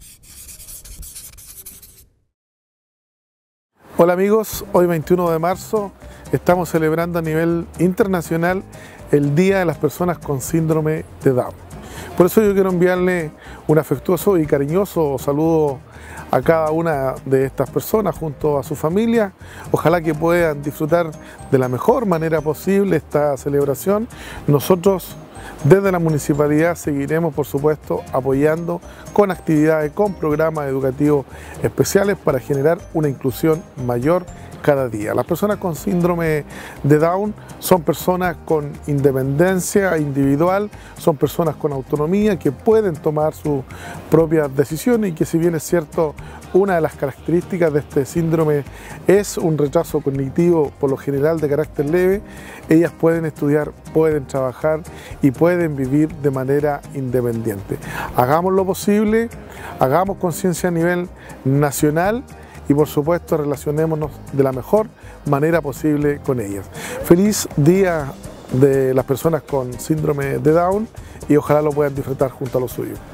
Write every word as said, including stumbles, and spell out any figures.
Hola amigos, hoy veintiuno de marzo estamos celebrando a nivel internacional el Día de las Personas con Síndrome de Down. Por eso yo quiero enviarle un afectuoso y cariñoso saludo a cada una de estas personas junto a su familia. Ojalá que puedan disfrutar de la mejor manera posible esta celebración. Nosotros desde la municipalidad seguiremos, por supuesto, apoyando con actividades, con programas educativos especiales para generar una inclusión mayor cada día. Las personas con síndrome de Down son personas con independencia individual, son personas con autonomía que pueden tomar sus propias decisiones y que, si bien es cierto, una de las características de este síndrome es un retraso cognitivo por lo general de carácter leve, ellas pueden estudiar, pueden trabajar y pueden vivir de manera independiente. Hagamos lo posible, hagamos conciencia a nivel nacional y por supuesto relacionémonos de la mejor manera posible con ellas. Feliz Día de las Personas con Síndrome de Down y ojalá lo puedan disfrutar junto a los suyos.